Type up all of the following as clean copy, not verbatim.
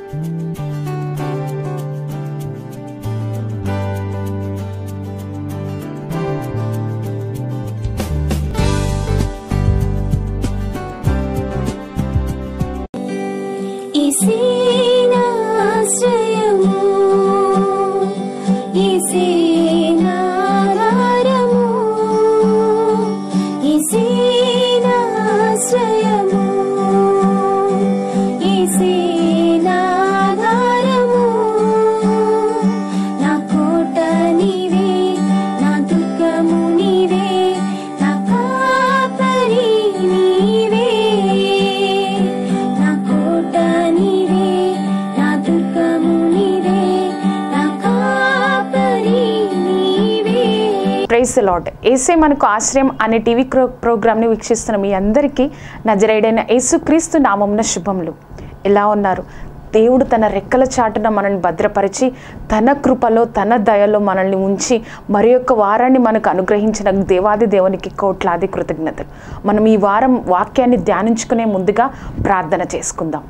Praise the lord. యేసే మనకు ఆశ్రయం అనే టీవీ ప్రోగ్రామ్ని వీక్షిస్తున్న మీ అందరికీ నజరేయుడైన యేసుక్రీస్తు నామమున శుభములు. ఎలా ఉన్నారు? దేవుడు తన రెక్కల చాటున మనల్ని భద్రపరిచి తన కృపలో తన దయలో మనల్ని ఉంచి మరి యొక్క వారాన్ని మనకు అనుగ్రహించిన దేవాది దేవునికి కోట్లాది కృతజ్ఞతలు. మనం ఈ వారం వాక్యాన్ని ధ్యానించుకునే ముందుగా ప్రార్థన చేసుకుందాం.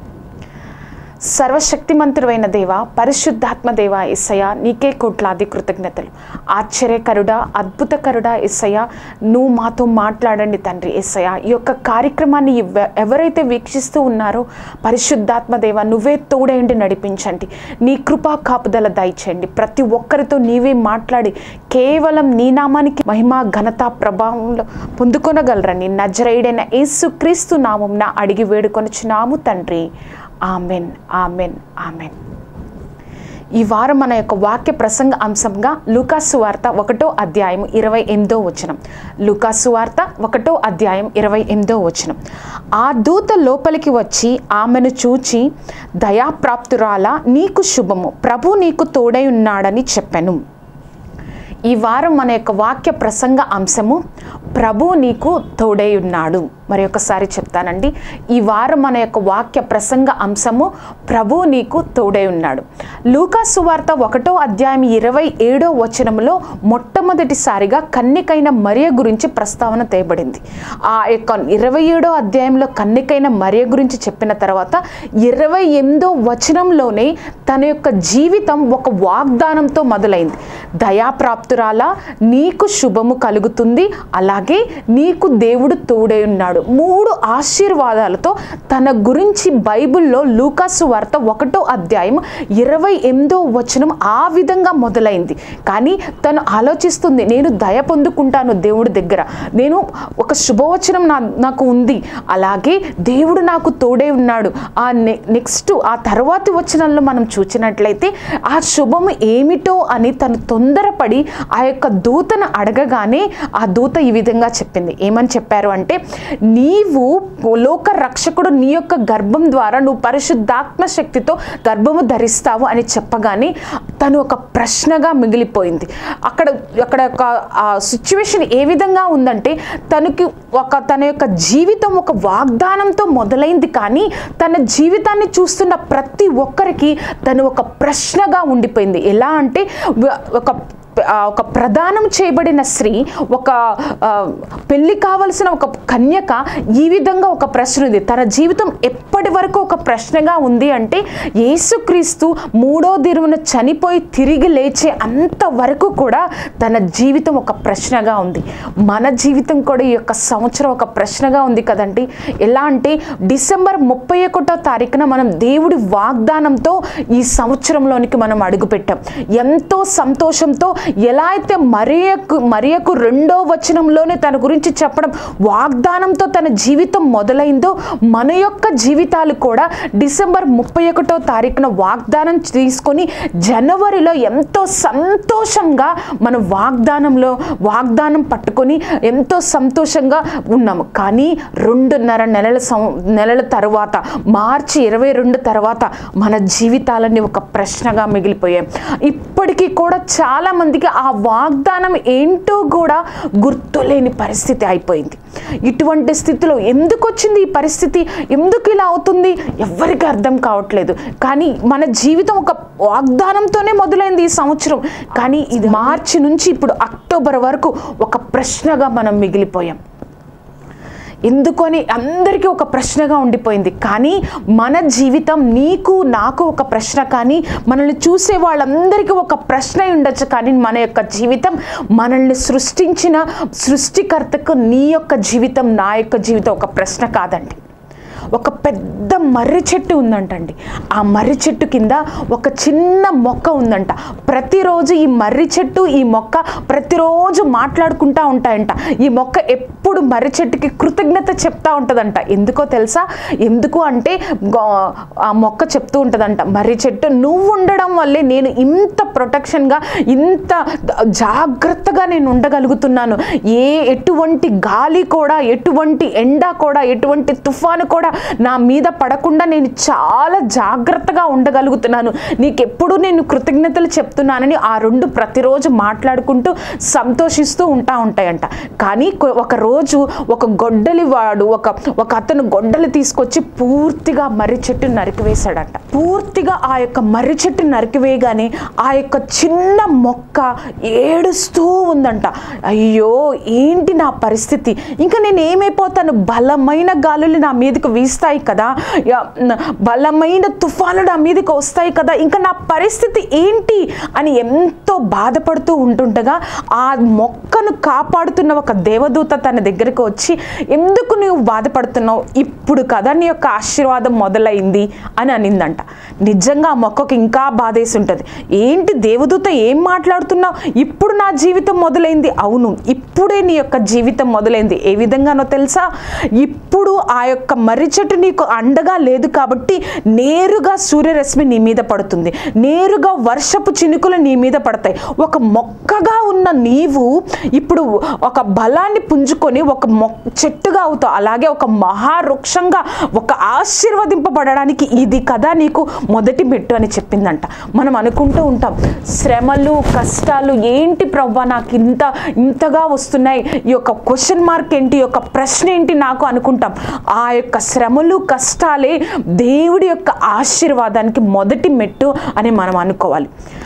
సర్వశక్తిమంతుడైన దేవ, పరిశుద్ధాత్మ దేవ యేసయ్య, నీకే కోట్లాది కృతజ్ఞతలు. ఆశ్చర్యకరుడా, అద్భుతకరుడా యేసయ్య, నువ్వు మాతో మాట్లాడండి తండ్రి యేసయ్య. ఈ యొక్క కార్యక్రమాన్ని ఎవరైతే వీక్షిస్తూ ఉన్నారో పరిశుద్ధాత్మ దేవ, నువ్వే తోడేండి నడిపించండి. నీ కృపా కాపుదల దయచేయండి. ప్రతి ఒక్కరితో నీవే మాట్లాడి కేవలం నీ నామానికి మహిమ ఘనత ప్రభావంలో పొందుకొనగలరని నజరేయుడైన యేసుక్రీస్తు నామమున అడిగి వేడుకొనుచున్నాము తండ్రి. ఆమెన్, ఆమెన్, ఆమెన్. ఈ వారం మన యొక్క వాక్య ప్రసంగ అంశంగా లూకాసు వార్త 1వ అధ్యాయం 28వ వచనం. లూకాసు వార్త 1వ అధ్యాయం 28వ వచనం. ఆ దూత లోపలికి వచ్చి ఆమెను చూచి, దయాప్రాప్తురాలా, నీకు శుభము, ప్రభు నీకు తోడై ఉన్నాడని చెప్పెను. ఈ వారం మన యొక్క వాక్య ప్రసంగ అంశము ప్రభు నీకు తోడై ఉన్నాడు. మరి ఒకసారి చెప్తానండి. ఈ వారం మన యొక్క వాక్య ప్రసంగ అంశము ప్రభు నీకు తోడై ఉన్నాడు. లూకాసు వార్త 1వ అధ్యాయం 27వ వచనంలో మొట్టమొదటిసారిగా కన్యకైన మరియ గురించి ప్రస్తావన తేబడింది. ఆ యొక్క 27వ అధ్యాయంలో కన్యకైన మరియ గురించి చెప్పిన తర్వాత 28వ వచనంలోనే తన యొక్క జీవితం ఒక వాగ్దానంతో మొదలైంది. దయాప్రాప్తురాలా, నీకు శుభము కలుగుతుంది, అలాగే నీకు దేవుడు తోడై ఉన్నాడు. 3 ఆశీర్వాదాలతో తన గురించి బైబిల్లో లూకాసు వార్త 1వ అధ్యాయం 28వ వచనం ఆ విధంగా మొదలైంది. కానీ తను ఆలోచిస్తుంది, నేను దయ పొందుకుంటాను దేవుడి దగ్గర, నేను ఒక శుభవచనం నాకు ఉంది, అలాగే దేవుడు నాకు తోడే ఉన్నాడు. ఆ తర్వాతి వచనంలో మనం చూసినట్లయితే ఆ శుభము ఏమిటో అని తను తొందరపడి ఆ యొక్క దూతను అడగగానే ఆ దూత ఈ విధంగా చెప్పింది. ఏమని చెప్పారు అంటే, నీవు లోక రక్షకుడు నీ యొక్క గర్భం ద్వారా నువ్వు పరిశుద్ధాత్మ శక్తితో గర్భము ధరిస్తావు అని చెప్పగానే తను ఒక ప్రశ్నగా మిగిలిపోయింది. అక్కడ ఒక సిచ్యువేషన్ ఏ విధంగా ఉందంటే, తన యొక్క జీవితం ఒక వాగ్దానంతో మొదలైంది, కానీ తన జీవితాన్ని చూస్తున్న ప్రతి ఒక్కరికి తను ఒక ప్రశ్నగా ఉండిపోయింది. ఎలా అంటే, ఒక ప్రదానం చేయబడిన స్త్రీ, ఒక పెళ్లి కావలసిన ఒక కన్యక ఈ విధంగా ఒక ప్రశ్న ఉంది. తన జీవితం ఎప్పటి వరకు ఒక ప్రశ్నగా ఉంది అంటే, యేసుక్రీస్తు 3వ దినమున చనిపోయి తిరిగి లేచే అంతవరకు కూడా తన జీవితం ఒక ప్రశ్నగా ఉంది. మన జీవితం కూడా ఈ యొక్క సంవత్సరం ఒక ప్రశ్నగా ఉంది కదండి. ఎలా అంటే, డిసెంబర్ 31వ తారీఖున మనం దేవుడి వాగ్దానంతో ఈ సంవత్సరంలోనికి మనం అడుగుపెట్టాం. ఎంతో సంతోషంతో, ఎలా అయితే మరియకు 2వ వచనంలోనే తన గురించి చెప్పడం వాగ్దానంతో తన జీవితం మొదలైందో, మన యొక్క జీవితాలు కూడా డిసెంబర్ 31వ తారీఖున వాగ్దానం తీసుకొని జనవరిలో ఎంతో సంతోషంగా మన వాగ్దానం పట్టుకొని ఎంతో సంతోషంగా ఉన్నాము. కానీ 2.5 నెలల తర్వాత, మార్చి 22 తర్వాత మన జీవితాలన్నీ ఒక ప్రశ్నగా మిగిలిపోయాయి. ఇప్పటికీ కూడా చాలా మందికి ఆ వాగ్దానం ఏంటో కూడా గుర్తులేని పరిస్థితి అయిపోయింది. ఇటువంటి స్థితిలో ఎందుకు వచ్చింది ఈ పరిస్థితి, ఎందుకు ఇలా అవుతుంది, ఎవరికి అర్థం కావట్లేదు. కానీ మన జీవితం ఒక వాగ్దానంతోనే మొదలైంది ఈ సంవత్సరం, కానీ ఇది మార్చి నుంచి ఇప్పుడు అక్టోబర్ వరకు ఒక ప్రశ్నగా మనం మిగిలిపోయాం. ఎందుకని అందరికీ ఒక ప్రశ్నగా ఉండిపోయింది. కానీ మన జీవితం నీకు నాకు ఒక ప్రశ్న, కానీ మనల్ని చూసే వాళ్ళందరికీ ఒక ప్రశ్న ఉండొచ్చు. కానీ మన యొక్క జీవితం, మనల్ని సృష్టించిన సృష్టికర్తకు నీ యొక్క జీవితం, నా యొక్క జీవితం ఒక ప్రశ్న కాదండి. ఒక పెద్ద మర్రి చెట్టు ఉందంటండి. ఆ మర్రి చెట్టు కింద ఒక చిన్న మొక్క ఉందంట. ప్రతిరోజు ఈ మర్రి చెట్టు, ఈ మొక్క ప్రతిరోజు మాట్లాడుకుంటూ ఉంటాయంట. ఈ మొక్క ఎప్పుడు మర్రి చెట్టుకి కృతజ్ఞత చెప్తా ఉంటుందంట. ఎందుకో తెలుసా? ఎందుకు అంటే ఆ మొక్క చెప్తూ ఉంటుందంట, మర్రి చెట్టు నువ్వు ఉండడం వల్లే నేను ఇంత ప్రొటెక్షన్గా, ఇంత జాగ్రత్తగా నేను ఉండగలుగుతున్నాను. ఎటువంటి గాలి కూడా, ఎటువంటి ఎండ కూడా, ఎటువంటి తుఫాను కూడా నా మీద పడకుండా నేను చాలా జాగ్రత్తగా ఉండగలుగుతున్నాను. నీకెప్పుడు నేను కృతజ్ఞతలు చెప్తున్నానని ఆ రెండు ప్రతిరోజు మాట్లాడుకుంటూ సంతోషిస్తూ ఉంటాయంట. కానీ ఒక రోజు ఒక గొడ్డలి వాడు ఒక అతను గొడ్డలి తీసుకొచ్చి పూర్తిగా మర్రి చెట్టు నరికివేశాడంట. పూర్తిగా ఆ యొక్క మర్రి చెట్టు నరికివేయగానే ఆ యొక్క చిన్న మొక్క ఏడుస్తూ ఉందంట. అయ్యో ఏంటి నా పరిస్థితి, ఇంకా నేను ఏమైపోతాను, బలమైన గాలులు నా మీదకి వీస్తాయి కదా, బలమైన తుఫాను నా మీదకి వస్తాయి కదా, ఇంకా నా పరిస్థితి ఏంటి అని ఎంతో బాధపడుతూ ఉంటుండగా ఆ మొక్కను కాపాడుతున్న ఒక దేవదూత తన దగ్గరకు వచ్చి, ఎందుకు నువ్వు బాధపడుతున్నావు, ఇప్పుడు కదా నీ యొక్క ఆశీర్వాదం మొదలైంది అని అనిందంట. నిజంగా ఆ మొక్కకు ఇంకా బాధేసి ఉంటుంది. ఏంటి దేవదూత ఏం మాట్లాడుతున్నావు, ఇప్పుడు నా జీవితం మొదలైంది. అవును, ఇప్పుడే నీ యొక్క జీవితం మొదలైంది. ఏ విధంగానో తెలుసా? ఇప్పుడు ఆ యొక్క మర్రి చెట్టు నీకు అండగా లేదు కాబట్టి నేరుగా సూర్యరశ్మి నీ మీద పడుతుంది, నేరుగా వర్షపు చినుకులు నీ మీద పడతాయి. ఒక మొక్కగా ఉన్న నీవు ఇప్పుడు ఒక బలాన్ని పుంజుకొని ఒక చెట్టుగా అవుతావు. అలాగే ఒక మహావృక్షంగా, ఒక ఆశీర్వదింపబడడానికి ఇది కదా నీకు మొదటి మెట్టు అని చెప్పిందంట. మనం అనుకుంటూ ఉంటాం, శ్రమలు కష్టాలు ఏంటి ప్రవ్వా నాకు ఇంతగా వస్తున్నాయి, ఈ యొక్క క్వశ్చన్ మార్క్ ఏంటి, ఈ యొక్క ప్రశ్న ఏంటి నాకు అనుకుంటాం. ఆ యొక్క శ్రమలు కష్టాలే దేవుడి యొక్క ఆశీర్వాదానికి మొదటి మెట్టు అని మనం అనుకోవాలి.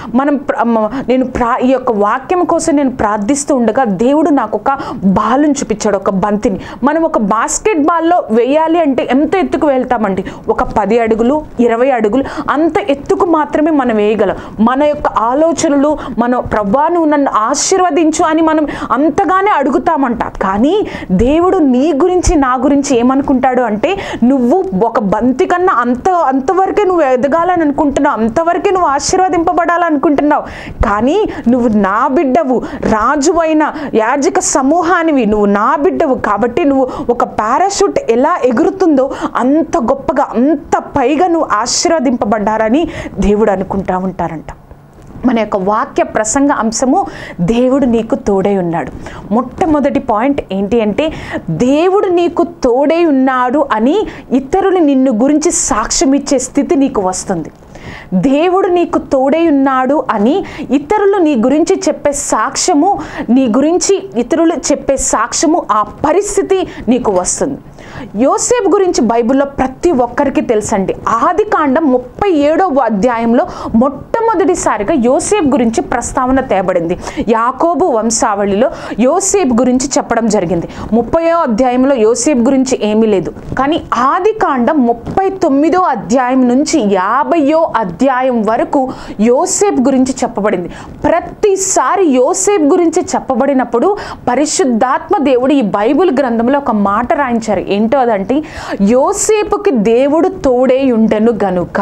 ఈ యొక్క వాక్యం కోసం నేను ప్రార్థిస్తూ ఉండగా దేవుడు నాకు ఒక బాలుని చూపించాడు, ఒక బంతిని. మనం ఒక బాస్కెట్ బాల్లో వేయాలి అంటే ఎంత ఎత్తుకు వెళ్తామండి? ఒక 10 అడుగులు 20 అడుగులు అంత ఎత్తుకు మాత్రమే మనం వేయగలం. మన యొక్క ఆలోచనలు, మన ప్రభువా నువ్వు నన్ను ఆశీర్వదించు అని మనం అంతగానే అడుగుతామంట. కానీ దేవుడు నీ గురించి నా గురించి ఏమనుకుంటాడు అంటే, నువ్వు ఒక బంతి కన్నా అంతవరకే నువ్వు ఎదగాలని అనుకుంటున్నావు, అంతవరకే నువ్వు ఆశీర్వదింపబడాలనుకుంటున్నావు. కానీ నువ్వు నా బిడ్డవు, రాజువైన యాజక సమూహానివి, నువ్వు నా బిడ్డవు కాబట్టి నువ్వు ఒక పారాషూట్ ఎలా ఎగురుతుందో అంత గొప్పగా, అంత పైగా నువ్వు ఆశీర్వదింపబడ్డారని దేవుడు అనుకుంటా ఉంటారంట. మన యొక్క వాక్య ప్రసంగ అంశము దేవుడు నీకు తోడై ఉన్నాడు. మొట్టమొదటి పాయింట్ ఏంటి అంటే, దేవుడు నీకు తోడై ఉన్నాడు అని ఇతరులు నిన్ను గురించి సాక్ష్యం ఇచ్చే స్థితి నీకు వస్తుంది. దేవుడు నీకు తోడై ఉన్నాడు అని ఇతరులు నీ గురించి చెప్పే సాక్ష్యము, నీ గురించి ఇతరులు చెప్పే సాక్ష్యము, ఆ పరిస్థితి నీకు వస్తుంది. యోసేపు గురించి బైబిల్లో ప్రతి ఒక్కరికి తెలుసండి. ఆదికాండం 37వ అధ్యాయంలో మొట్టమొదటిసారిగా యోసేపు గురించి ప్రస్తావన తేబడింది. యాకోబు వంశావళిలో యోసేపు గురించి చెప్పడం జరిగింది. 30వ అధ్యాయంలో యోసేపు గురించి ఏమీ లేదు. కానీ ఆదికాండం 39వ అధ్యాయం నుంచి 50వ అధ్యాయం వరకు యోసేపు గురించి చెప్పబడింది. ప్రతిసారి యోసేపు గురించి చెప్పబడినప్పుడు పరిశుద్ధాత్మ దేవుడు ఈ బైబిల్ గ్రంథంలో ఒక మాట రాయించారు. ఏంటో అదంటే, యోసేపుకి దేవుడు తోడై ఉండెను గనుక.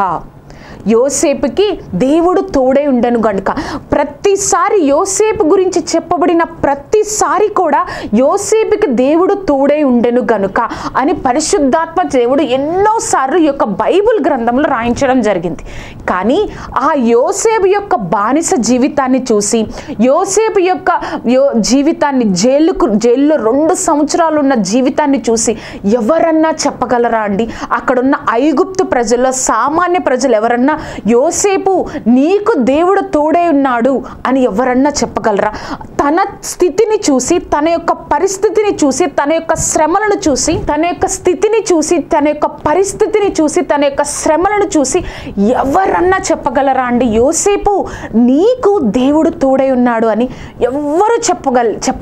యోసేపుకి దేవుడు తోడై ఉండను గనుక ప్రతిసారి యోసేపు గురించి చెప్పబడిన ప్రతిసారి కూడా యోసేపుకి దేవుడు తోడై ఉండెను గనుక అని పరిశుద్ధాత్మ దేవుడు ఎన్నోసార్లు ఈ యొక్క బైబిల్ గ్రంథంలో రాయించడం జరిగింది. కానీ ఆ యోసేపు యొక్క బానిస జీవితాన్ని చూసి, యోసేపు యొక్క జీవితాన్ని జైల్లో 2 సంవత్సరాలు ఉన్న జీవితాన్ని చూసి ఎవరన్నా చెప్పగలరా అండి? అక్కడున్న ఐగుప్తు ప్రజల్లో సామాన్య ప్రజలు ఎవరన్నా యోసేపు నీకు దేవుడు తోడై ఉన్నాడు అని ఎవరన్నా చెప్పగలరా? తన స్థితిని చూసి, తన యొక్క పరిస్థితిని చూసి, తన యొక్క శ్రమలను చూసి, తన యొక్క స్థితిని చూసి, తన యొక్క పరిస్థితిని చూసి, తన యొక్క శ్రమలను చూసి ఎవరన్నా చెప్పగలరా అండి? యోసేపు నీకు దేవుడు తోడై ఉన్నాడు అని ఎవ్వరు చెప్పలేరు.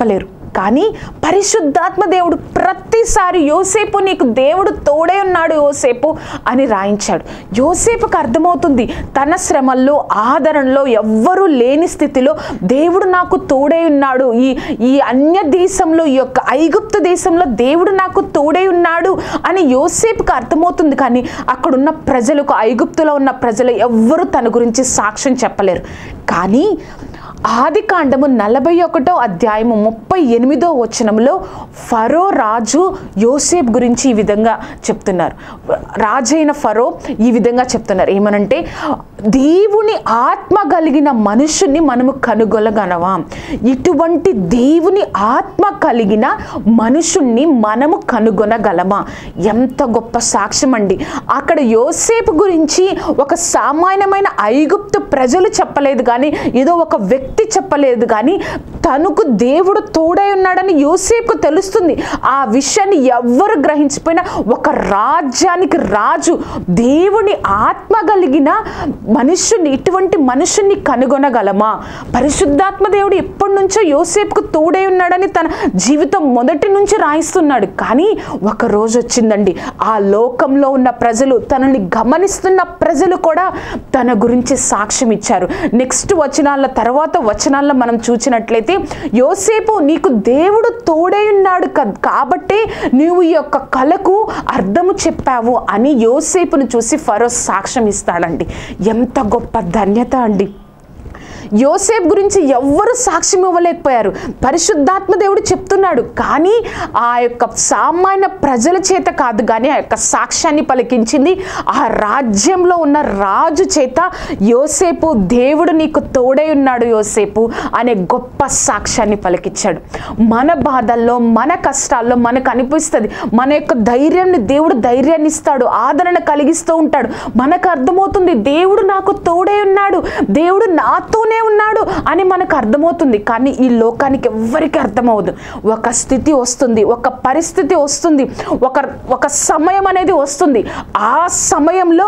కానీ పరిశుద్ధాత్మ దేవుడు ప్రతిసారి యోసేపు నీకు దేవుడు తోడే ఉన్నాడు యోసేపు అని రాయించాడు. యోసేపుకు అర్థమవుతుంది తన శ్రమల్లో ఆదరణలో ఎవ్వరూ లేని స్థితిలో దేవుడు నాకు తోడే ఉన్నాడు, ఈ అన్య దేశంలో, ఈ యొక్క ఐగుప్తు దేశంలో దేవుడు నాకు తోడే ఉన్నాడు అని యోసేపుకు అర్థమవుతుంది. కానీ అక్కడున్న ప్రజలకు, ఐగుప్తులో ఉన్న ప్రజలు ఎవ్వరూ తన గురించి సాక్ష్యం చెప్పలేరు. కానీ ఆదికాండము 41వ అధ్యాయము 38వ వచనంలో ఫరో రాజు యోసేపు గురించి ఈ విధంగా చెప్తున్నారు. రాజైన ఫరో ఈ విధంగా చెప్తున్నారు, ఏమనంటే దేవుని ఆత్మ కలిగిన మనుషుని మనము కనుగొనగలవా? ఇటువంటి దేవుని ఆత్మ కలిగిన మనుషుణ్ణి మనము కనుగొనగలమా? ఎంత గొప్ప సాక్ష్యం అండి. అక్కడ యోసేపు గురించి ఒక సామాన్యమైన ఐగుప్తు ప్రజలు చెప్పలేదు, కానీ ఏదో ఒక వ్యక్తి చెప్పలేదు, కానీ తనకు దేవుడు తోడై ఉన్నాడని యోసేపుకు తెలుస్తుంది. ఆ విషయాన్ని ఎవ్వరు గ్రహించిపోయినా ఒక రాజ్యానికి రాజు దేవుని ఆత్మ కలిగిన మనుషుని, ఇటువంటి మనుషుని కనుగొనగలమా? పరిశుద్ధాత్మ దేవుడు ఎప్పటి నుంచో యోసేపుకు తోడై ఉన్నాడని తన జీవితం మొదటి నుంచి రాయిస్తున్నాడు. కానీ ఒక రోజు వచ్చిందండి, ఆ లోకంలో ఉన్న ప్రజలు, తనని గమనిస్తున్న ప్రజలు కూడా తన గురించి సాక్ష్యం ఇచ్చారు. నెక్స్ట్ తర్వాత వచనాల్లో మనం చూసినట్లయితే, యోసేపు నీకు దేవుడు తోడై ఉన్నాడు కాబట్టే నీవు ఈ యొక్క కళకు అర్థము చెప్పావు అని యోసేపును చూసి ఫరో సాక్ష్యం ఇస్తాడండి. ఎంత గొప్ప ధన్యత అండి. యోసేపు గురించి ఎవ్వరు సాక్ష్యం ఇవ్వలేకపోయారు, పరిశుద్ధాత్మ దేవుడు చెప్తున్నాడు. కానీ ఆ యొక్క సామాన్య ప్రజల చేత కాదు, కానీ ఆ యొక్క సాక్ష్యాన్ని పలికించింది ఆ రాజ్యంలో ఉన్న రాజు చేత. యోసేపు దేవుడు నీకు తోడై ఉన్నాడు యోసేపు అనే గొప్ప సాక్ష్యాన్ని పలికించాడు. మన బాధల్లో, మన కష్టాల్లో మనకు అనిపిస్తుంది, మన యొక్క ధైర్యాన్ని దేవుడు ధైర్యాన్ని ఇస్తాడు, ఆదరణ కలిగిస్తూ ఉంటాడు. మనకు అర్థమవుతుంది దేవుడు నాకు తోడై ఉన్నాడు, దేవుడు నాతోనే ఉన్నాడు అని మనకు అర్థమవుతుంది. కానీ ఈ లోకానికి ఎవ్వరికి అర్థమవుదు. ఒక స్థితి వస్తుంది, ఒక పరిస్థితి వస్తుంది, ఒక సమయం అనేది వస్తుంది. ఆ సమయంలో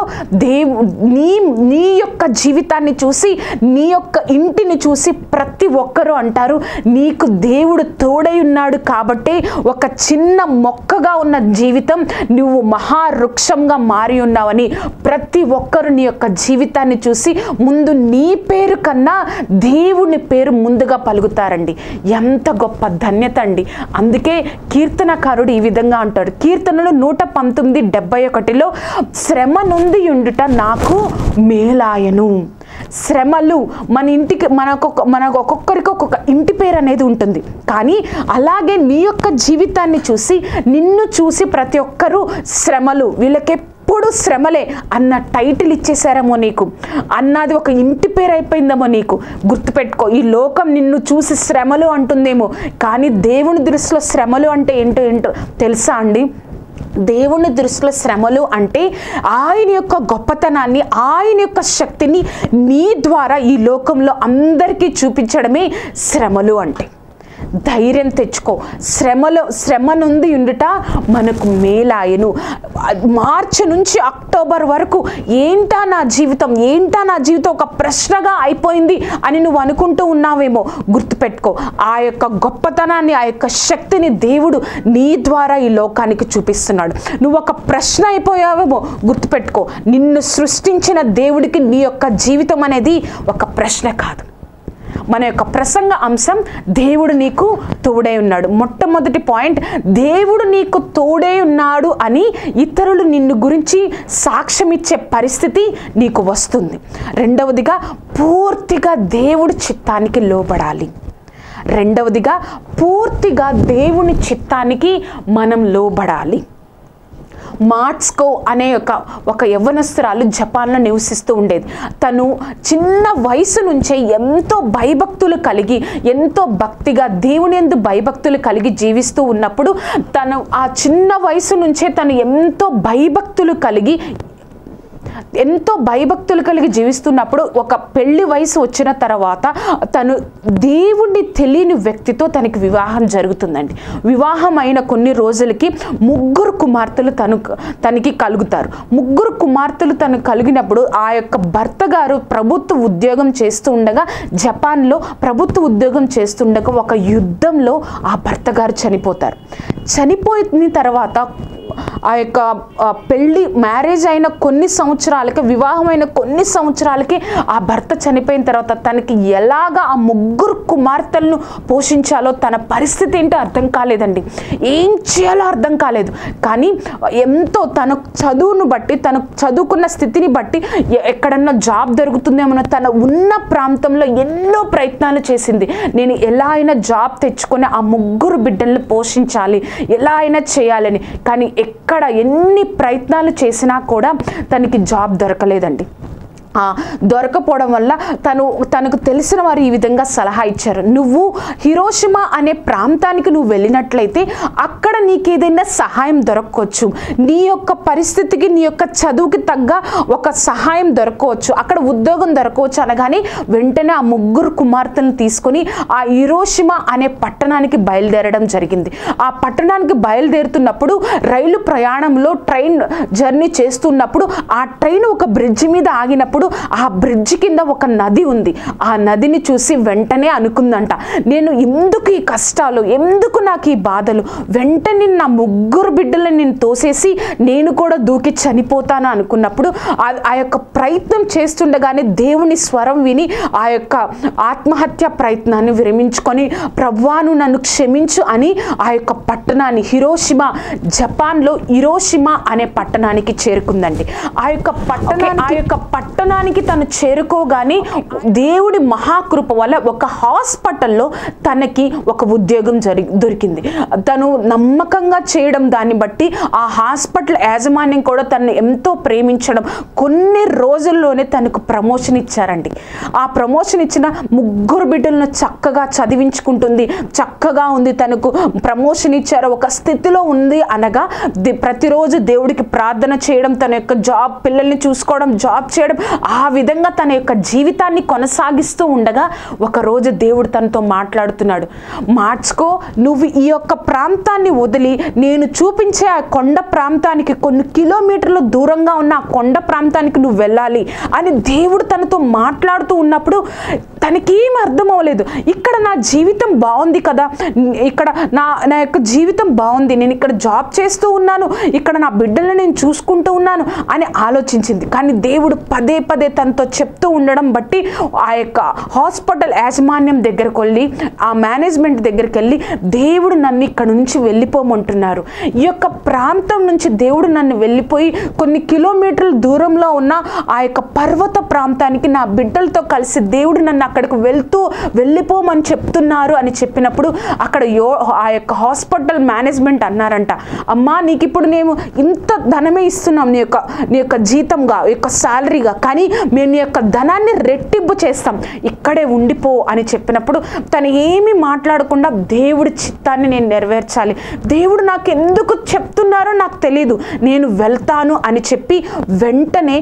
నీ యొక్క జీవితాన్ని చూసి, నీ యొక్క ఇంటిని చూసి ప్రతి ఒక్కరూ అంటారు నీకు దేవుడు తోడై ఉన్నాడు కాబట్టి ఒక చిన్న మొక్కగా ఉన్న జీవితం నువ్వు మహావృక్షంగా మారి ఉన్నావని ప్రతి ఒక్కరు నీ యొక్క జీవితాన్ని చూసి ముందు నీ పేరు కన్నా దేవుని పేరు ముందుగా పలుకుతారండి. ఎంత గొప్ప ధన్యత అండి. అందుకే కీర్తనకారుడు ఈ విధంగా అంటాడు, కీర్తనలు 119:71లో శ్రమ నుండి ఉండుట నాకు మేలాయను. శ్రమలు మన ఇంటికి, మనకు ఒక్కొక్కరికి ఒక్కొక్క ఇంటి పేరు అనేది ఉంటుంది. కానీ అలాగే నీ యొక్క జీవితాన్ని చూసి, నిన్ను చూసి ప్రతి ఒక్కరూ శ్రమలు, వీళ్ళకే ఎప్పుడు శ్రమలే అన్న టైటిల్ ఇచ్చేసారేమో నీకు, అన్నది ఒక ఇంటి పేరు అయిపోయిందేమో నీకు. గుర్తుపెట్టుకో, ఈ లోకం నిన్ను చూసి శ్రమలు అంటుందేమో, కానీ దేవుని దృష్టిలో శ్రమలు అంటే ఏంటో తెలుసా అండి? దేవుని దృష్టిలో శ్రమలు అంటే ఆయన యొక్క గొప్పతనాన్ని, ఆయన యొక్క శక్తిని నీ ద్వారా ఈ లోకంలో అందరికీ చూపించడమే శ్రమలు అంటే. ధైర్యం తెచ్చుకో, శ్రమ నుండి ఉండుట మనకు మేలాయను. మార్చి నుంచి అక్టోబర్ వరకు ఏంటా నా జీవితం ఒక ప్రశ్నగా అయిపోయింది అని నువ్వు అనుకుంటూ ఉన్నావేమో. గుర్తుపెట్టుకో, ఆ యొక్క గొప్పతనాన్ని, ఆ యొక్క శక్తిని దేవుడు నీ ద్వారా ఈ లోకానికి చూపిస్తున్నాడు. నువ్వు ఒక ప్రశ్న అయిపోయావేమో. గుర్తుపెట్టుకో, నిన్ను సృష్టించిన దేవుడికి నీ యొక్క జీవితం అనేది ఒక ప్రశ్న కాదు. మన యొక్క ప్రసంగ అంశం దేవుడు నీకు తోడై ఉన్నాడు. మొట్టమొదటి పాయింట్, దేవుడు నీకు తోడై ఉన్నాడు అని ఇతరులు నిన్ను గురించి సాక్ష్యం ఇచ్చే పరిస్థితి నీకు వస్తుంది. రెండవదిగా, పూర్తిగా దేవుడి చిత్తానికి లోబడాలి. పూర్తిగా దేవుని చిత్తానికి మనం లోబడాలి. మార్స్కో అనే ఒక యవ్వనస్తురాలు జపాన్లో నివసిస్తూ ఉండేది. తను చిన్న వయసు నుంచే ఎంతో భయభక్తులు కలిగి, ఎంతో భక్తిగా దేవుని యందు భయభక్తులు కలిగి జీవిస్తూ ఉన్నప్పుడు, తను ఆ చిన్న వయసు నుంచే తను ఎంతో భయభక్తులు కలిగి ఎంతో భయభక్తులు కలిగి జీవిస్తున్నప్పుడు ఒక పెళ్లి వయసు వచ్చిన తర్వాత తను దేవుణ్ణి తెలియని వ్యక్తితో తనకి వివాహం జరుగుతుందండి. వివాహం అయిన కొన్ని రోజులకి 3 కుమార్తెలు తనకి కలుగుతారు. 3 కుమార్తెలు తను కలిగినప్పుడు ఆ యొక్క భర్త గారు ప్రభుత్వ ఉద్యోగం చేస్తూ ఉండగా, జపాన్లో ప్రభుత్వ ఉద్యోగం చేస్తుండగా ఒక యుద్ధంలో ఆ భర్త గారు చనిపోతారు. చనిపోయిన తర్వాత ఆ యొక్క పెళ్ళి మ్యారేజ్ అయిన కొన్ని సంవత్సరాలకి, వివాహమైన కొన్ని సంవత్సరాలకి ఆ భర్త చనిపోయిన తర్వాత తనకి ఎలాగా ఆ 3 కుమార్తెలను పోషించాలో తన పరిస్థితి ఏంటో అర్థం కాలేదండి. ఏం చేయాలో అర్థం కాలేదు. కానీ ఎంతో తన చదువును బట్టి, తను చదువుకున్న స్థితిని బట్టి ఎక్కడన్నా జాబ్ దొరుకుతుందేమో తన ఉన్న ప్రాంతంలో ఎన్నో ప్రయత్నాలు చేసింది. నేను ఎలా అయినా జాబ్ తెచ్చుకొని ఆ 3 బిడ్డలను పోషించాలి, ఎలా అయినా చేయాలని. కానీ ఎక్కడ ఎన్ని ప్రయత్నాలు చేసినా కూడా తనకి జాబ్ దొరకలేదండి. దొరకపోవడం వల్ల తనకు తెలిసిన వారు ఈ విధంగా సలహా ఇచ్చారు, నువ్వు హిరోషిమా అనే ప్రాంతానికి నువ్వు వెళ్ళినట్లయితే అక్కడ నీకు ఏదైనా సహాయం దొరకవచ్చు, నీ యొక్క పరిస్థితికి నీ యొక్క చదువుకి తగ్గ ఒక సహాయం దొరకవచ్చు, అక్కడ ఉద్యోగం దొరకవచ్చు అనగానే వెంటనే ఆ 3 కుమార్తెలను తీసుకొని ఆ హిరోషిమా అనే పట్టణానికి బయలుదేరడం జరిగింది. ఆ పట్టణానికి బయలుదేరుతున్నప్పుడు రైలు ప్రయాణంలో ట్రైన్ జర్నీ చేస్తున్నప్పుడు ఆ ట్రైన్ ఒక బ్రిడ్జి మీద ఆగినప్పుడు ఆ బ్రిడ్జి కింద ఒక నది ఉంది. ఆ నదిని చూసి వెంటనే అనుకుందంట, నేను ఎందుకు ఈ కష్టాలు, ఎందుకు నాకు ఈ బాధలు, వెంటనే నా 3 బిడ్డలను నేను తోసేసి నేను కూడా దూకి చనిపోతాను అనుకున్నప్పుడు ఆ యొక్క ప్రయత్నం చేస్తుండగానే దేవుని స్వరం విని ఆ యొక్క ఆత్మహత్య ప్రయత్నాన్ని విరమించుకొని, ప్రభువాను నన్ను క్షమించు అని ఆ యొక్క పట్టణాన్ని, హిరోషిమా, జపాన్లో హిరోషిమా అనే పట్టణానికి చేరుకుందండి. ఆ యొక్క పట్టణానికి తను చేరుకోగానే దేవుడి మహాకృప వల్ల ఒక హాస్పిటల్లో తనకి ఒక ఉద్యోగం దొరికింది. తను నమ్మకంగా చేయడం దాన్ని బట్టి ఆ హాస్పిటల్ యాజమాన్యం కూడా తనని ఎంతో ప్రేమించడం, కొన్ని రోజుల్లోనే తనకు ప్రమోషన్ ఇచ్చారండి. ఆ ప్రమోషన్ ఇచ్చిన 3 బిడ్డలను చక్కగా చదివించుకుంటుంది, చక్కగా ఉంది, తనకు ప్రమోషన్ ఇచ్చారు, ఒక స్థితిలో ఉంది అనగా ప్రతిరోజు దేవుడికి ప్రార్థన చేయడం, తన యొక్క జాబ్, పిల్లల్ని చూసుకోవడం, జాబ్ చేయడం, ఆ విధంగా తన యొక్క జీవితాన్ని కొనసాగిస్తూ ఉండగా ఒకరోజు దేవుడు తనతో మాట్లాడుతున్నాడు, మార్చుకో, నువ్వు ఈ యొక్క ప్రాంతాన్ని వదిలి నేను చూపించే ఆ కొండ ప్రాంతానికి, కొన్ని కిలోమీటర్ల దూరంగా ఉన్న ఆ కొండ ప్రాంతానికి నువ్వు వెళ్ళాలి అని దేవుడు తనతో మాట్లాడుతూ ఉన్నప్పుడు తనకేం అర్థం అవ్వలేదు. ఇక్కడ నా జీవితం బాగుంది కదా, ఇక్కడ నా యొక్క జీవితం బాగుంది, నేను ఇక్కడ జాబ్ చేస్తూ ఉన్నాను, ఇక్కడ నా బిడ్డలను నేను చూసుకుంటూ ఉన్నాను అని ఆలోచించింది. కానీ దేవుడు పదే పదే తనతో చెప్తూ ఉండడం బట్టి ఆ యొక్క హాస్పిటల్ యాజమాన్యం దగ్గరకు వెళ్ళి, ఆ మేనేజ్మెంట్ దగ్గరికి వెళ్ళి, దేవుడు నన్ను ఇక్కడ నుంచి వెళ్ళిపోమంటున్నారు, ఈ యొక్క ప్రాంతం నుంచి దేవుడు నన్ను వెళ్ళిపోయి కొన్ని కిలోమీటర్ల దూరంలో ఉన్న ఆ యొక్క పర్వత ప్రాంతానికి నా బిడ్డలతో కలిసి దేవుడు నన్ను అక్కడికి వెళ్ళిపోమని చెప్తున్నారు అని చెప్పినప్పుడు అక్కడ ఆ యొక్క హాస్పిటల్ మేనేజ్మెంట్ అన్నారంట, అమ్మా నీకు ఇప్పుడు మేము ఇంత ధనమే ఇస్తున్నాం నీ యొక్క జీతంగా, యొక్క శాలరీగా, కానీ మేము నీ యొక్క ధనాన్ని రెట్టింపు చేస్తాం, ఇక్కడే ఉండిపో అని చెప్పినప్పుడు తను ఏమీ మాట్లాడకుండా దేవుడి చిత్తాన్ని నేను నెరవేర్చాలి, దేవుడు నాకు ఎందుకు చెప్తున్నారో నాకు తెలీదు, నేను వెళ్తాను అని చెప్పి వెంటనే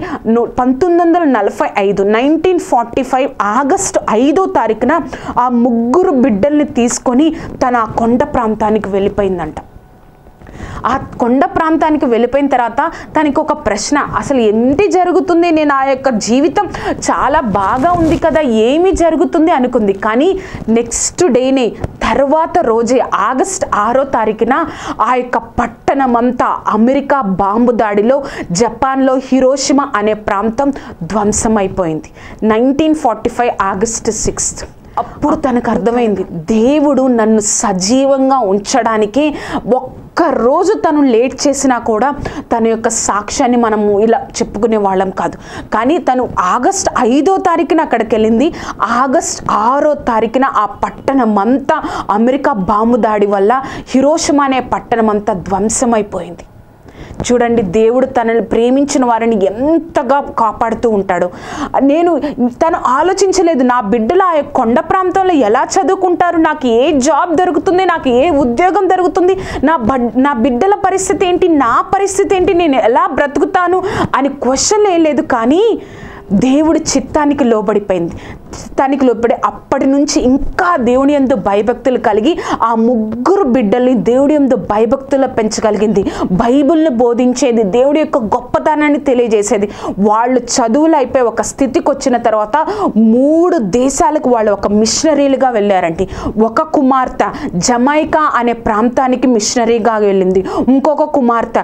1945 ఆగస్టు 5వ తారీఖున ఆ 3 బిడ్డల్ని తీసుకొని తన ఆ కొండ ప్రాంతానికి వెళ్ళిపోయిందంట. ఆ కొండ ప్రాంతానికి వెళ్ళిపోయిన తర్వాత తనకి ఒక ప్రశ్న, అసలు ఏంటి జరుగుతుంది, నేను ఆ యొక్క జీవితం చాలా బాగా ఉంది కదా, ఏమి జరుగుతుంది అనుకుంది. కానీ నెక్స్ట్ డేనే, తర్వాత రోజే ఆగస్ట్ 6వ తారీఖున ఆ యొక్క పట్టణమంతా అమెరికా బాంబు దాడిలో జపాన్లో హిరోషిమా అనే ప్రాంతం ధ్వంసమైపోయింది. 1945 ఆగస్ట్ 6. అప్పుడు తనకు అర్థమైంది, దేవుడు నన్ను సజీవంగా ఉంచడానికి ఒక్కరోజు తను లేట్ చేసినా కూడా తన యొక్క సాక్ష్యాన్ని మనము ఇలా చెప్పుకునే వాళ్ళం కాదు. కానీ తను ఆగస్ట్ 5వ తారీఖున అక్కడికి వెళ్ళింది. ఆగస్ట్ 6వ తారీఖున ఆ పట్టణం అంతా అమెరికా బాంబు దాడి వల్ల హిరోషిమా అనే పట్టణం అంతా ధ్వంసమైపోయింది. చూడండి, దేవుడు తనని ప్రేమించిన వారిని ఎంతగా కాపాడుతూ ఉంటాడు. తను ఆలోచించలేదు, నా బిడ్డలు ఆ కొండ ప్రాంతంలో ఎలా చదువుకుంటారు, నాకు ఏ జాబ్ దొరుకుతుంది, నాకు ఏ ఉద్యోగం దొరుకుతుంది, నా బిడ్డల పరిస్థితి ఏంటి, నా పరిస్థితి ఏంటి, నేను ఎలా బ్రతుకుతాను అని క్వశ్చన్ ఏం లేదు. కానీ దేవుడి చిత్తానికి లోబడి అప్పటి నుంచి ఇంకా దేవుని యందు భయభక్తులు కలిగి ఆ ముగ్గురు బిడ్డల్ని దేవుడి యందు భయభక్తులు పెంచగలిగింది. బైబిల్ని బోధించేది, దేవుడి యొక్క గొప్పతనాన్ని తెలియజేసేది. వాళ్ళు చదువులు అయిపోయి ఒక స్థితికి వచ్చిన తర్వాత 3 దేశాలకు వాళ్ళు ఒక మిషనరీలుగా వెళ్ళారండి. ఒక కుమార్తె జమైకా అనే ప్రాంతానికి మిషనరీగా వెళ్ళింది. ఇంకొక కుమార్తె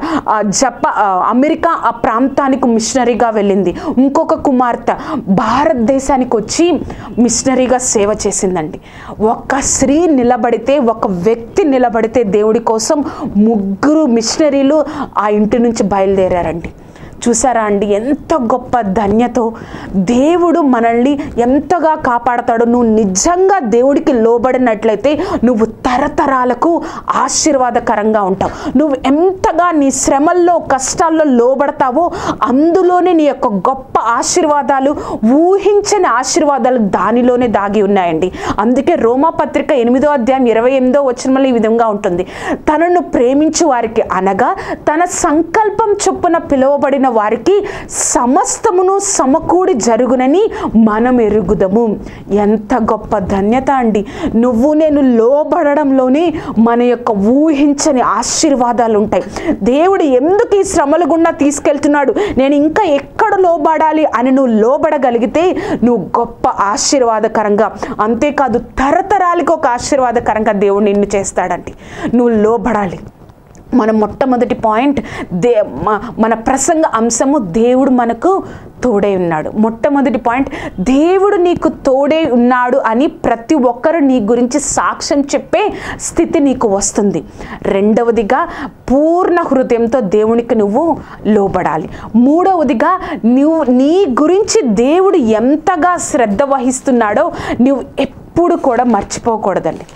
అమెరికా ఆ ప్రాంతానికి మిషనరీగా వెళ్ళింది. ఇంకొక కుమార్తె భారతదేశానికి వచ్చి మిషనరీగా సేవ చేసిందండి. ఒక స్త్రీ నిలబడితే, ఒక వ్యక్తి నిలబడితే దేవుడి కోసం 3 మిషనరీలు ఆ ఇంటి నుంచి బయలుదేరారండి. చూసారా అండి, ఎంత గొప్ప ధన్యతో దేవుడు మనల్ని ఎంతగా కాపాడతాడో. నువ్వు నిజంగా దేవుడికి లోబడినట్లయితే నువ్వు తరతరాలకు ఆశీర్వాదకరంగా ఉంటావు. నువ్వు ఎంతగా నీ శ్రమల్లో కష్టాల్లో లోబడతావో అందులోనే నీ యొక్క గొప్ప ఆశీర్వాదాలు, ఊహించని ఆశీర్వాదాలు దానిలోనే దాగి ఉన్నాయండి. అందుకే రోమాపత్రిక 8వ అధ్యాయం 28వ వచనంలో ఈ విధంగా ఉంటుంది, తనను ప్రేమించు వారికి అనగా తన సంకల్పం చొప్పున పిలువబడిన వారికి సమస్తమును సమకూడి జరుగునని మనం ఎరుగుదము. ఎంత గొప్ప ధన్యత అండి. నువ్వు నేను లోబడడంలోనే మన యొక్క ఊహించని ఆశీర్వాదాలు ఉంటాయి. దేవుడు ఎందుకు ఈ శ్రమల గుండా తీసుకెళ్తున్నాడు, నేను ఇంకా ఎక్కడ లోబడాలి అని నువ్వు లోబడగలిగితే నువ్వు గొప్ప ఆశీర్వాదకరంగా, అంతేకాదు తరతరాలకు ఒక ఆశీర్వాదకరంగా దేవుడు నిన్ను చేస్తాడండి. నువ్వు లోబడాలి. మన మొట్టమొదటి పాయింట్, మన ప్రసంగ అంశము దేవుడు మనకు తోడై ఉన్నాడు. మొట్టమొదటి పాయింట్, దేవుడు నీకు తోడై ఉన్నాడు అని ప్రతి ఒక్కరు నీ గురించి సాక్ష్యం చెప్పే స్థితి నీకు వస్తుంది. రెండవదిగా, పూర్ణ హృదయంతో దేవునికి నువ్వు లోబడాలి. మూడవదిగా, నీ గురించి దేవుడు ఎంతగా శ్రద్ధ వహిస్తున్నాడో నువ్వు ఎప్పుడు కూడా మర్చిపోకూడదండి.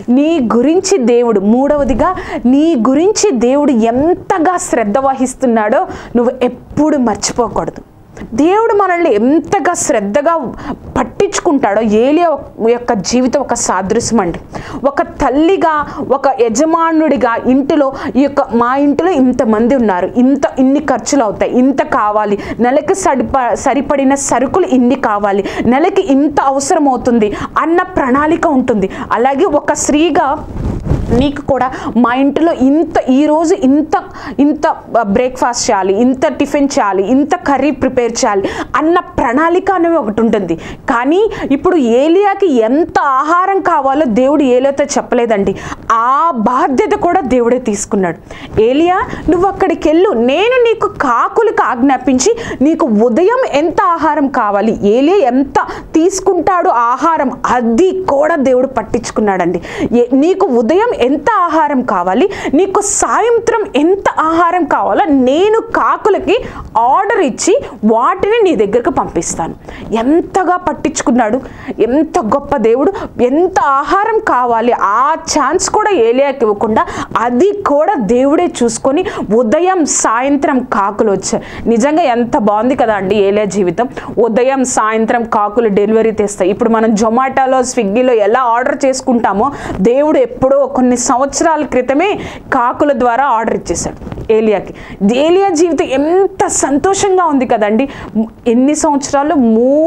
మూడవదిగా, నీ గురించి దేవుడు ఎంతగా శ్రద్ధ వహిస్తున్నాడో నువ్వు ఎప్పుడు మర్చిపోకూడదు. దేవుడు మనల్ని ఎంతగా శ్రద్ధగా పట్టించుకుంటాడో ఏలియా యొక్క జీవితం ఒక సాదృశ్యం అండి. ఒక తల్లిగా, ఒక యజమానుడిగా ఇంటిలో మా ఇంటిలో ఇంతమంది ఉన్నారు, ఇన్ని ఖర్చులు అవుతాయి, ఇంత కావాలి, నెలకి సరిపడిన సరుకులు ఇన్ని కావాలి, నెలకి ఇంత అవసరం అవుతుంది అన్న ప్రణాళిక ఉంటుంది. అలాగే ఒక స్త్రీగా నీకు కూడా మా ఇంట్లో ఈరోజు ఇంత బ్రేక్ఫాస్ట్ చేయాలి, ఇంత టిఫిన్ చేయాలి, ఇంత కర్రీ ప్రిపేర్ చేయాలి అన్న ప్రణాళిక అనేవి ఒకటి ఉంటుంది. కానీ ఇప్పుడు ఏలియాకి ఎంత ఆహారం కావాలో దేవుడు ఏలియాతో చెప్పలేదండి. ఆ బాధ్యత కూడా దేవుడే తీసుకున్నాడు. ఏలియా, నువ్వు అక్కడికి వెళ్ళు, నేను నీకు కాకులకు ఆజ్ఞాపించి నీకు ఉదయం ఎంత ఆహారం కావాలి, ఏలియా ఎంత తీసుకుంటాడు ఆహారం, అది కూడా దేవుడు పట్టించుకున్నాడండి. నీకు ఉదయం ఎంత ఆహారం కావాలి, నీకు సాయంత్రం ఎంత ఆహారం కావాలో నేను కాకులకి ఆర్డర్ ఇచ్చి వాటిని నీ దగ్గరకు పంపిస్తాను. ఎంతగా పట్టించుకున్నాడు, ఎంత గొప్ప దేవుడు. ఎంత ఆహారం కావాలి ఆ ఛాన్స్ కూడా ఏలియాకి ఇవ్వకుండా అది కూడా దేవుడే చూసుకొని ఉదయం సాయంత్రం కాకులు వచ్చాయి. నిజంగా ఎంత బాగుంది కదా అండి ఏలియా జీవితం. ఉదయం సాయంత్రం కాకులు డెలివరీ తెస్తాయి. ఇప్పుడు మనం జొమాటోలో, స్విగ్గీలో ఎలా ఆర్డర్ చేసుకుంటామో దేవుడు ఎప్పుడో కొన్ని సంవత్సరాల క్రితమే కాకుల ద్వారా ఆర్డర్ ఇచ్చేసాడు ఏలియాకి. ఏలియా జీవితం ఎంత సంతోషంగా ఉంది కదండి. ఎన్ని సంవత్సరాలు?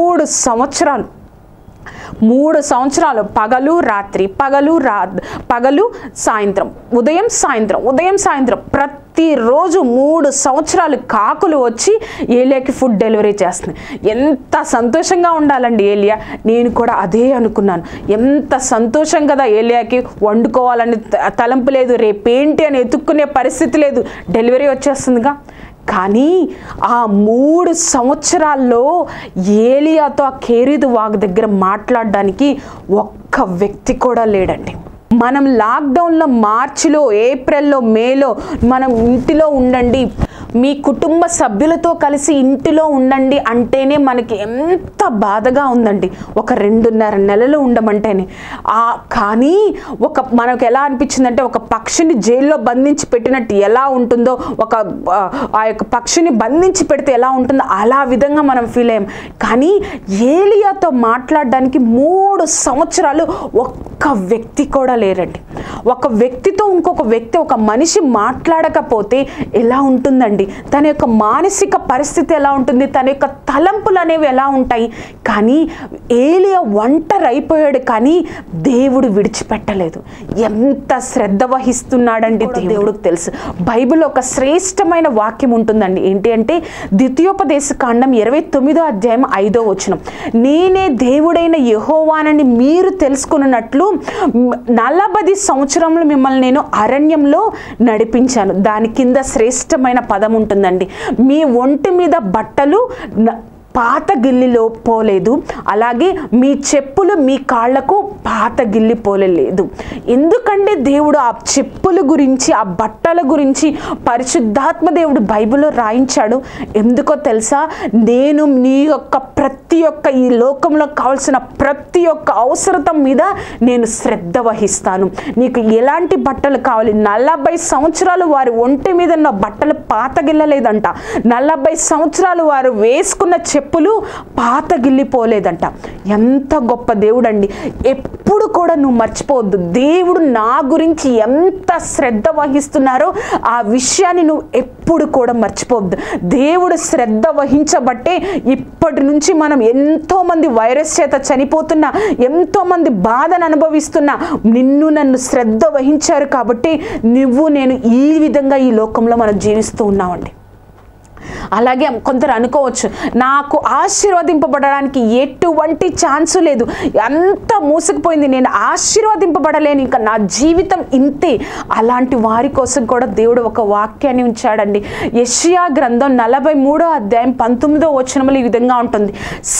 3 సంవత్సరాలు పగలు రాత్రి, పగలు సాయంత్రం, ఉదయం సాయంత్రం ప్రతిరోజు 3 సంవత్సరాలు కాకులు వచ్చి ఏలియాకి ఫుడ్ డెలివరీ చేస్తున్నాయి. ఎంత సంతోషంగా ఉండాలండి ఏలియా. నేను కూడా అదే అనుకున్నాను. ఎంత సంతోషం కదా ఏలియాకి. వండుకోవాలని తలంపు లేదు, రేపేంటి అని ఎత్తుక్కునే పరిస్థితి లేదు, డెలివరీ వచ్చేస్తుందిగా. కానీ ఆ 3 సంవత్సరాల్లో ఏలియాతో ఆ కేరీదు వాగు దగ్గర మాట్లాడడానికి ఒక్క వ్యక్తి కూడా లేడండి. మనం లాక్డౌన్లో మార్చిలో, ఏప్రిల్లో, మేలో మనం ఇంటిలో ఉండండి, మీ కుటుంబ సభ్యులతో కలిసి ఇంటిలో ఉండండి అంటేనే మనకి ఎంత బాధగా ఉందండి. ఒక 2.5 నెలలు ఉండమంటేనే. కానీ మనకు ఎలా అనిపించిందంటే ఒక పక్షిని జైల్లో బంధించి పెట్టినట్టు ఎలా ఉంటుందో, ఆ యొక్క పక్షిని బంధించి పెడితే ఎలా ఉంటుందో అలా విధంగా మనం ఫీల్ అయ్యాం. కానీ ఏలియాతో మాట్లాడడానికి 3 సంవత్సరాలు ఒక్క వ్యక్తి కూడా లేరండి. ఒక వ్యక్తితో ఇంకొక వ్యక్తి, ఒక మనిషి మాట్లాడకపోతే ఎలా ఉంటుందండి? తన యొక్క మానసిక పరిస్థితి ఎలా ఉంటుంది? తన యొక్క తలంపులు అనేవి ఎలా ఉంటాయి? కానీ ఏలియా ఒంటరి అయిపోయాడు, కానీ దేవుడు విడిచిపెట్టలేదు. ఎంత శ్రద్ధ వహిస్తున్నాడండి దేవుడికి తెలుసు. బైబిల్లో ఒక శ్రేష్టమైన వాక్యం ఉంటుందండి. ఏంటి అంటే ద్వితీయోపదేశకాండం 29వ అధ్యాయం 5వ వచనం. నేనే దేవుడైన యెహోవానని మీరు తెలుసుకున్నట్లు 40 సంవత్సరములు మిమ్మల్ని నేను అరణ్యంలో నడిపించాను. దాని కింద శ్రేష్టమైన పదం ఉంటుందండి. మీ ఒంటి మీద బట్టలు పాత గిల్లిలో పోలేదు, అలాగే మీ చెప్పులు మీ కాళ్లకు పాత గిల్లి పోలేదు. ఎందుకంటే దేవుడు ఆ చెప్పుల గురించి, ఆ బట్టల గురించి పరిశుద్ధాత్మ దేవుడు బైబిల్లో రాయించాడు. ఎందుకో తెలుసా? నేను నీ యొక్క ప్రతి ఒక్క ఈ లోకంలో కావాల్సిన ప్రతి ఒక్క అవసరత మీద నేను శ్రద్ధ వహిస్తాను. నీకు ఎలాంటి బట్టలు కావాలి? 40 సంవత్సరాలు వారి ఒంటి మీద ఉన్న బట్టలు పాత గిల్లలేదంట. 40 సంవత్సరాలు వారు వేసుకున్న చెప్పులు పాత గిల్లిపోలేదంట. ఎంత గొప్ప దేవుడు అండి. ఎప్పుడు కూడా నువ్వు మర్చిపోవద్దు, దేవుడు నా గురించి ఎంత శ్రద్ధ వహిస్తున్నారో ఆ విషయాన్ని నువ్వు ఎప్పుడు కూడా మర్చిపోవద్దు. దేవుడు శ్రద్ధ వహించబట్టే ఇప్పటి నుంచి మనం ఎంతో మంది వైరస్ చేత చనిపోతున్నా, ఎంతో మంది బాధను అనుభవిస్తున్నా, నిన్ను నన్ను శ్రద్ధ వహించారు కాబట్టి నువ్వు నేను ఈ విధంగా ఈ లోకంలో మనం జీవిస్తూ ఉన్నామండి. అలాగే కొందరు అనుకోవచ్చు, నాకు ఆశీర్వదింపబడడానికి ఎటువంటి ఛాన్సు లేదు, అంత మూసుకుపోయింది, నేను ఆశీర్వదింపబడలేను, ఇంకా నా జీవితం ఇంతే. అలాంటి వారి కోసం కూడా దేవుడు ఒక వాక్యాన్ని ఉంచాడండి. యెషయా గ్రంథం 43వ అధ్యాయం 19వ వచనంలో ఈ విధంగా ఉంటుంది.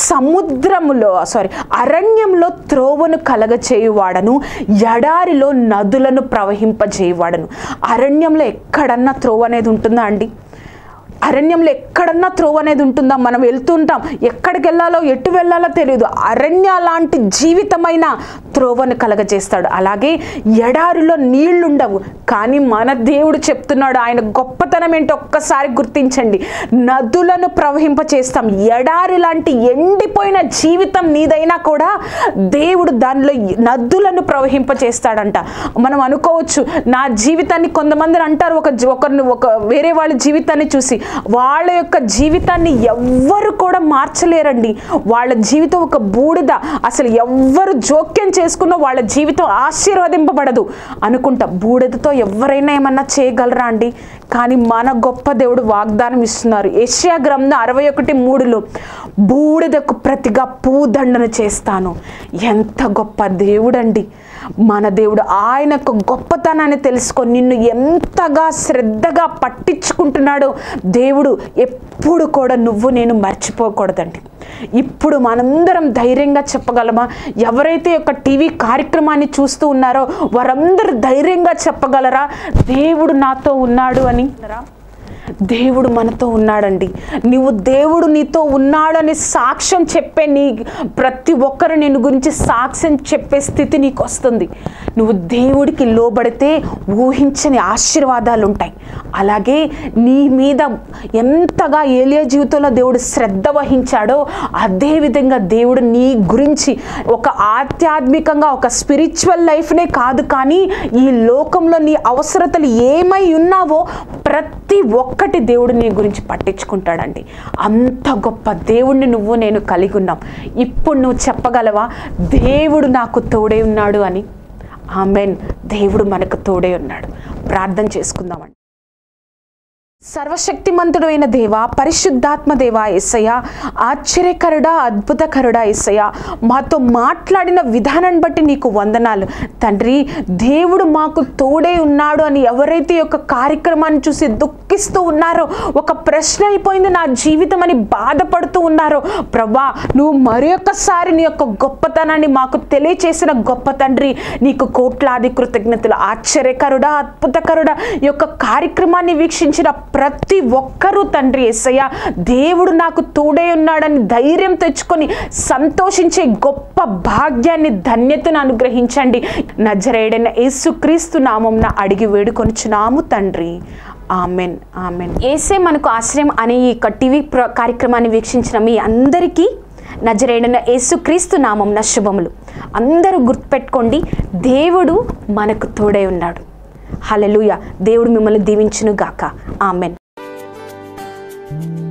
అరణ్యంలో త్రోవను కలగచేయువాడను, ఎడారిలో నదులను ప్రవహింపజేయువాడను. అరణ్యంలో ఎక్కడన్నా త్రోవ అనేది ఉంటుందా అండి? అరణ్యంలో ఎక్కడన్నా త్రోవ అనేది ఉంటుందా? మనం వెళ్తుంటాం, ఎక్కడికి వెళ్ళాలో ఎటు వెళ్ళాలో తెలియదు. అరణ్య లాంటి జీవితమైన త్రోవను కలగజేస్తాడు. అలాగే ఎడారిలో నీళ్లుండవు, కానీ మన దేవుడు చెప్తున్నాడు ఆయన గొప్పతనం ఏంటో ఒక్కసారి గుర్తించండి. నదులను ప్రవహింపచేస్తాం. ఎడారి లాంటి ఎండిపోయిన జీవితం నీదైనా కూడా దేవుడు దానిలో నదులను ప్రవహింపచేస్తాడంట. మనం అనుకోవచ్చు, నా జీవితాన్ని కొంతమంది అంటారు, ఒక వేరే వాళ్ళ జీవితాన్ని చూసి వాళ్ళ యొక్క జీవితాన్ని ఎవ్వరు కూడా మార్చలేరండి. వాళ్ళ జీవితం ఒక బూడిద, అసలు ఎవ్వరు జోక్యం చేసుకున్నా వాళ్ళ జీవితం ఆశీర్వదింపబడదు అనుకుంటా. బూడిదతో ఎవరైనా ఏమన్నా చేయగలరా అండి? కానీ మన గొప్ప దేవుడు వాగ్దానం ఇస్తున్నారు. యెషయా గ్రంథం 61:3లో బూడిదకు ప్రతిగా పూదండను చేస్తాను. ఎంత గొప్ప దేవుడండి మన దేవుడు. ఆయనకు గొప్పతనాన్ని తెలుసుకొని నిన్ను ఎంతగా శ్రద్ధగా పట్టించుకుంటున్నాడో దేవుడు ఎప్పుడు కూడా నువ్వు నేను మర్చిపోకూడదండి. ఇప్పుడు మనందరం ధైర్యంగా చెప్పగలమా? ఎవరైతే ఒక టీవీ కార్యక్రమాన్ని చూస్తూ ఉన్నారో వారందరూ ధైర్యంగా చెప్పగలరా దేవుడు నాతో ఉన్నాడు అని? దేవుడు మనతో ఉన్నాడండి. నువ్వు దేవుడు నీతో ఉన్నాడని సాక్ష్యం చెప్పే ప్రతి ఒక్కరు నేను గురించి సాక్ష్యం చెప్పే స్థితి నీకు వస్తుంది. నువ్వు దేవుడికి లోబడితే ఊహించని ఆశీర్వాదాలు ఉంటాయి. అలాగే నీ మీద ఎంతగా ఏలియా జీవితంలో దేవుడు శ్రద్ధ వహించాడో అదేవిధంగా దేవుడు నీ గురించి ఒక ఆధ్యాత్మికంగా ఒక స్పిరిచువల్ లైఫ్నే కాదు, కానీ ఈ లోకంలో నీ అవసరతలు ఏమై ఉన్నావో ప్రతి ఒక్కటి దేవుడు నీ గురించి పట్టించుకుంటాడండి. అంత గొప్ప దేవుడిని నువ్వు నేను కలిగి ఉన్నాం. ఇప్పుడు నువ్వు చెప్పగలవా దేవుడు నాకు తోడే ఉన్నాడు అని? ఆమేన్. దేవుడు మనకు తోడే ఉన్నాడు. ప్రార్థన చేసుకుందామండి. సర్వశక్తిమంతుడు అయిన దేవా, పరిశుద్ధాత్మ దేవా యేసయ్యా, ఆశ్చర్యకరుడా, అద్భుతకరుడా యేసయ్యా, మాతో మాట్లాడిన విధానాన్ని బట్టి నీకు వందనాలు తండ్రి. దేవుడు మాకు తోడే ఉన్నాడు అని ఎవరైతే ఈ యొక్క కార్యక్రమాన్ని చూసి దుఃఖిస్తూ ఉన్నారో, ఒక ప్రశ్న అయిపోయింది నా జీవితం అని బాధపడుతూ ఉన్నారో, ప్రభా నువ్వు మరి ఒక్కసారి నీ యొక్క గొప్పతనాన్ని మాకు తెలియచేసిన గొప్ప తండ్రి, నీకు కోట్లాది కృతజ్ఞతలు. ఆశ్చర్యకరుడా, అద్భుతకరుడా, ఈ యొక్క కార్యక్రమాన్ని వీక్షించిన ప్రతి ఒక్కరూ తండ్రి యేసయ్య దేవుడు నాకు తోడై ఉన్నాడని ధైర్యం తెచ్చుకొని సంతోషించే గొప్ప భాగ్యాన్ని, ధన్యతను అనుగ్రహించండి. నజరేయుడైన యేసుక్రీస్తు నామమున అడిగి వేడుకొనుచున్నాము తండ్రి. ఆమెన్, ఆమెన్. యేసే మనకు ఆశ్రయం అనే ఈ టీవీ కార్యక్రమాన్ని వీక్షించిన మీ అందరికీ నజరేయుడైన యేసుక్రీస్తు నామమున శుభములు. అందరూ గుర్తుపెట్టుకోండి, దేవుడు మనకు తోడై ఉన్నాడు. హల్లెలూయా. దేవుడు మిమ్మల్ని దీవించును గాక. ఆమెన్.